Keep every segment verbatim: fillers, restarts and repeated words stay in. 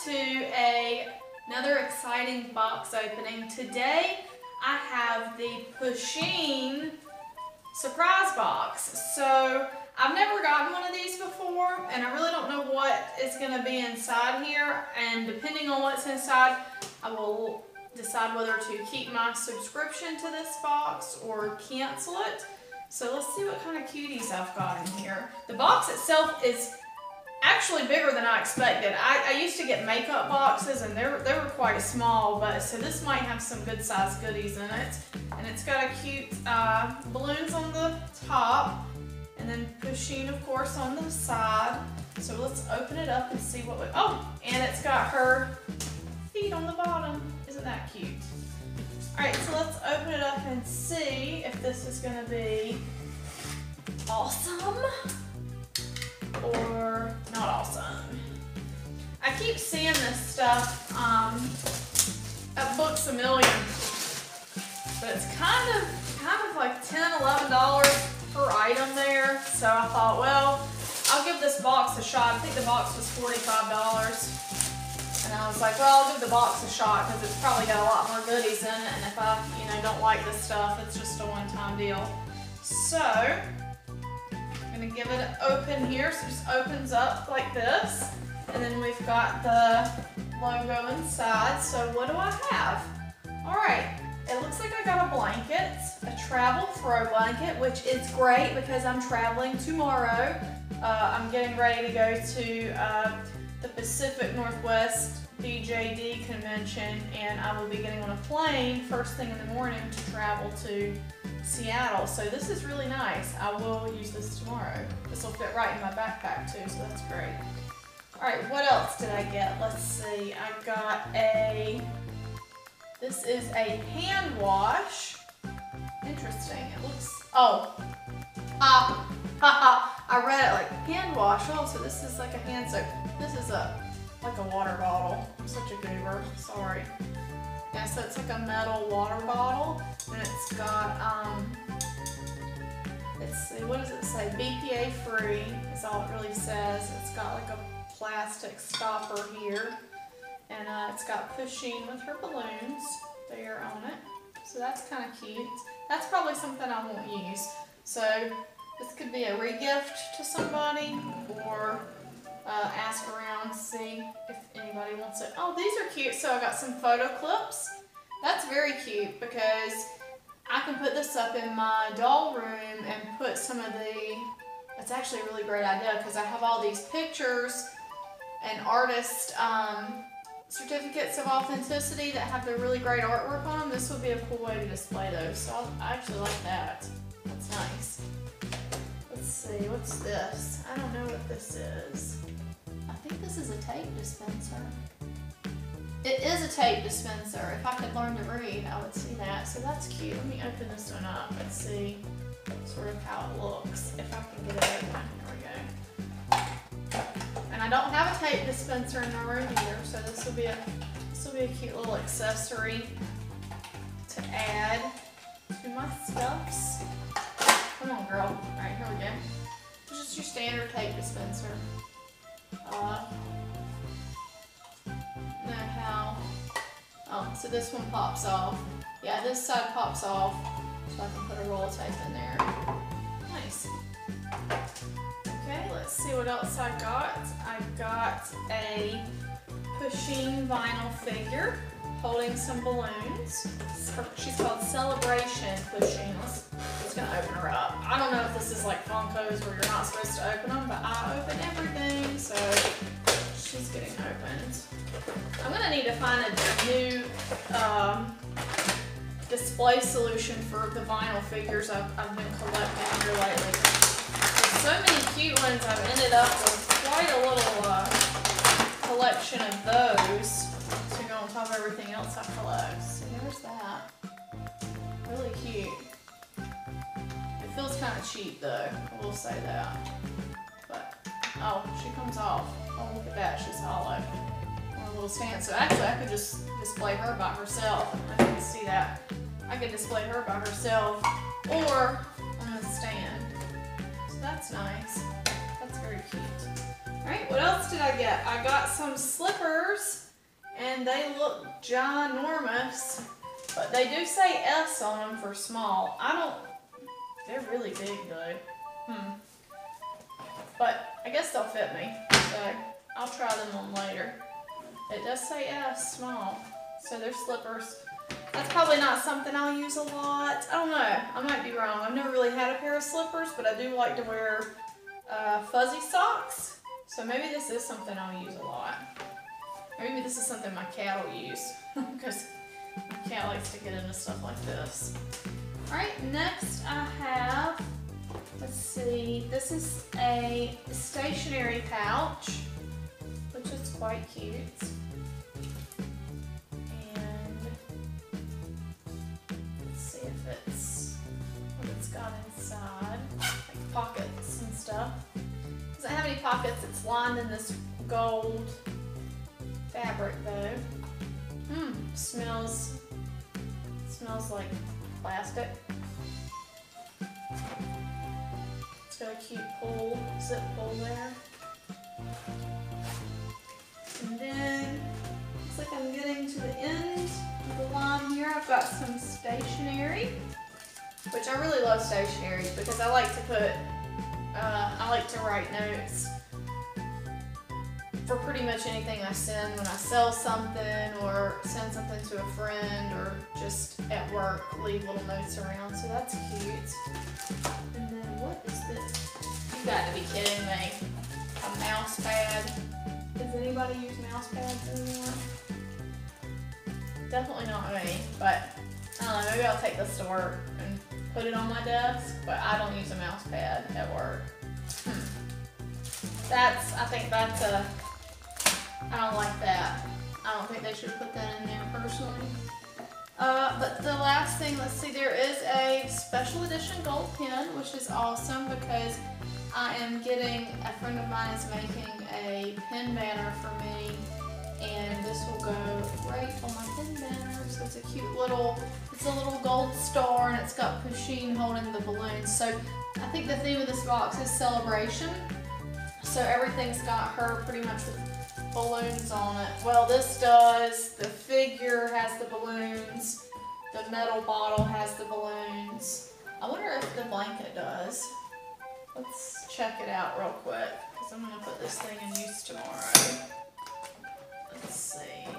to a, another exciting box opening. Today I have the Pusheen surprise box. So I've never gotten one of these before and I really don't know what is going to be inside here, and depending on what's inside I will decide whether to keep my subscription to this box or cancel it. So let's see what kind of cuties I've got in here. The box itself is actually bigger than I expected. I, I used to get makeup boxes and they were, they were quite small, but so this might have some good sized goodies in it. And it's got a cute uh, balloons on the top and then Pusheen of course on the side. So let's open it up and see what we, oh, and it's got her feet on the bottom. Isn't that cute? Alright, so let's open it up and see if this is gonna be awesome or not awesome. I keep seeing this stuff um, at Books A Million, but it's kind of kind of like ten, eleven dollars per item there. So I thought, well, I'll give this box a shot. I think the box was forty-five dollars. And I was like, well, I'll give the box a shot because it's probably got a lot more goodies in it. And if I, you know, don't like this stuff, it's just a one-time deal. So I'm gonna give it an open here. So it just opens up like this. And then we've got the logo inside. So what do I have? All right, it looks like I got a blanket, a travel throw blanket, which is great because I'm traveling tomorrow. Uh, I'm getting ready to go to uh, the Pacific Northwest B J D convention, and I will be getting on a plane first thing in the morning to travel to Seattle. So this is really nice. I will use this tomorrow. This will fit right in my backpack too, so that's great. All right, what else did I get? Let's see. I got a, this is a hand wash. Interesting. It looks, oh, ah, haha. I read it like hand wash. Oh, so this is like a hand soap. This is a like a water bottle. I'm such a goober. Sorry. Yeah, so it's like a metal water bottle, and it's got um. Let's see, what does it say? B P A free is all it really says. It's got like a plastic stopper here, and uh, it's got Pusheen with her balloons there on it. So that's kind of cute. That's probably something I won't use. So this could be a regift to somebody, or uh, ask around, see if anybody wants it. Oh, these are cute. So I got some photo clips. That's very cute because I can put this up in my doll room and put some of the, it's actually a really great idea because I have all these pictures and artist um, certificates of authenticity that have the really great artwork on them. This would be a cool way to display those. So I'll, I actually like that. That's nice. Let's see, what's this? I don't know what this is. I think this is a tape dispenser. It is a tape dispenser. If I could learn to read, I would see that. So that's cute. Let me open this one up and see sort of how it looks. If I can get it open. There we go. And I don't have a tape dispenser in my room either, so this will be a this will be a cute little accessory to add to my stuffs. Come on, girl. All right, here we go. It's just your standard tape dispenser. Uh, know how, oh, so this one pops off. Yeah, this side pops off, so I can put a roll of tape in there. Nice. Okay, let's see what else I got. I got a Pusheen vinyl figure holding some balloons. She's called Celebration Pusheen. Let's, just gonna open her up. I don't know if this is like Funkos where you're not supposed to open them, but I open everything, so she's getting opened. I'm gonna need to find a new um, display solution for the vinyl figures I've, I've been collecting here lately. There's so many cute ones, I've ended up with quite a little uh, collection of those to go on top of everything else I collect. So there's that. Really cute. It feels kind of cheap though, I will say that. But, oh, she comes off. Oh, look at that, she's hollow. On a little stand. So actually I could just display her by herself. I don't know if you can see that. I could display her by herself or on a stand. So that's nice. That's very cute. Alright, what else did I get? I got some slippers, and they look ginormous, but they do say S on them for small. I don't, they're really big though. Hmm. But I guess they'll fit me, so I'll try them on later. It does say S, small, so they're slippers. That's probably not something I'll use a lot. I don't know, I might be wrong. I've never really had a pair of slippers, but I do like to wear uh, fuzzy socks. So maybe this is something I'll use a lot. Maybe this is something my cat will use, because my cat likes to get into stuff like this. Alright, next I have, let's see, this is a stationery pouch, which is quite cute. And let's see if it's, what it's got inside, like pockets and stuff. Doesn't have any pockets, it's lined in this gold fabric though. Mmm, smells, smells like plastic. It's got a cute pull, zip pull there. And then, looks like I'm getting to the end of the line here. I've got some stationery, which I really love stationery because I like to put Uh, I like to write notes for pretty much anything I send when I sell something or send something to a friend or just at work, leave little notes around, so that's cute. And then what is this? You got to be kidding me. A mouse pad. Does anybody use mouse pads anymore? Definitely not me, but I don't know, maybe I'll take this to work and put it on my desk, but I don't use a mouse pad at work. Hmm. That's, I think that's a, I don't like that. I don't think they should put that in there personally. Uh, but the last thing, let's see, there is a special edition gold pen, which is awesome because I am getting, a friend of mine is making a pen banner for me, and this will go right on my pen banner. So it's a cute little, it's a little gold star, and it's got Pusheen holding the balloons. So I think the theme of this box is celebration. So everything's got her pretty much with balloons on it. Well, this does. The figure has the balloons. The metal bottle has the balloons. I wonder if the blanket does. Let's check it out real quick, because I'm going to put this thing in use tomorrow. Let's see.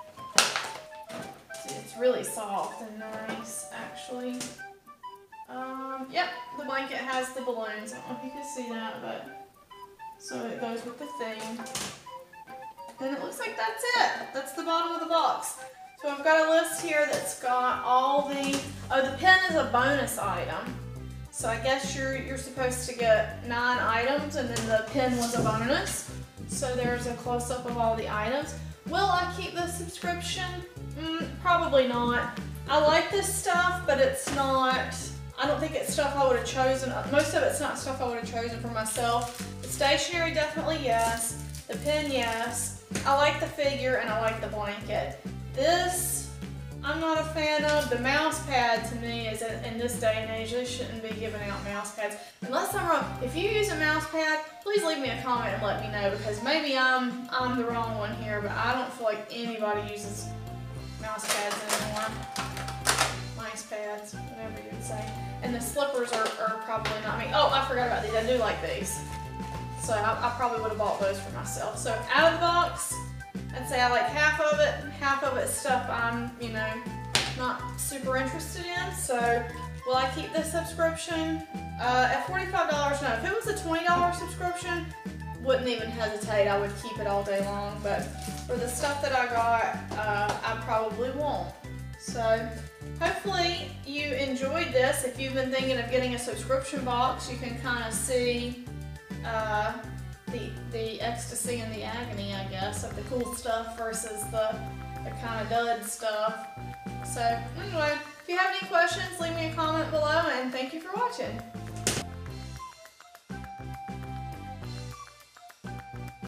See, it's really soft and nice, actually. Um, yep, the blanket has the balloons. I don't know if you can see that, but so it goes with the theme. And it looks like that's it. That's the bottom of the box. So I've got a list here that's got all the, oh, the pen is a bonus item. So I guess you're, you're supposed to get nine items, and then the pen was a bonus. So there's a close-up of all the items. Will I keep the subscription? Mm, probably not. I like this stuff, but it's not, I don't think it's stuff I would have chosen. Most of it's not stuff I would have chosen for myself. The stationery, definitely yes. The pen, yes. I like the figure and I like the blanket. This, I'm not a fan of. The mouse pad to me is, in this day and age, they shouldn't be giving out mouse pads. Unless I'm wrong. If you use a mouse pad, please leave me a comment and let me know, because maybe I'm, I'm the wrong one here, but I don't feel like anybody uses mouse pads anymore. Mice pads, whatever you would say. And the slippers are, are probably not me. Oh, I forgot about these. I do like these. So I, I probably would have bought those for myself. So out of the box, I'd say I like half of it. Half of it's stuff I'm, you know, not super interested in. So will I keep this subscription? Uh, at forty-five dollars, no. If it was a twenty dollar subscription, wouldn't even hesitate. I would keep it all day long. But for the stuff that I got, uh, I probably won't. So hopefully you enjoyed this. If you've been thinking of getting a subscription box, you can kind of see uh, the, the ecstasy and the agony, I guess, of the cool stuff versus the, the kind of dud stuff. So anyway, if you have any questions, leave me a comment below, and thank you for watching.